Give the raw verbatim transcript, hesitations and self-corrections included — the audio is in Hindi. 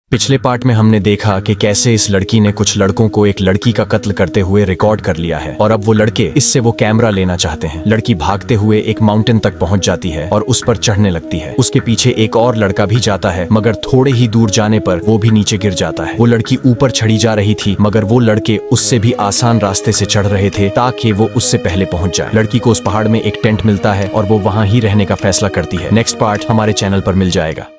पिछले पार्ट में हमने देखा कि कैसे इस लड़की ने कुछ लड़कों को एक लड़की का कत्ल करते हुए रिकॉर्ड कर लिया है और अब वो लड़के इससे वो कैमरा लेना चाहते हैं। लड़की भागते हुए एक माउंटेन तक पहुंच जाती है और उस पर चढ़ने लगती है। उसके पीछे एक और लड़का भी जाता है, मगर थोड़े ही दूर जाने पर वो भी नीचे गिर जाता है। वो लड़की ऊपर चढ़ी जा रही थी, मगर वो लड़के उससे भी आसान रास्ते से चढ़ रहे थे ताकि वो उससे पहले पहुंच जाए। लड़की को उस पहाड़ में एक टेंट मिलता है और वो वहां ही रहने का फैसला करती है। नेक्स्ट पार्ट हमारे चैनल पर मिल जाएगा।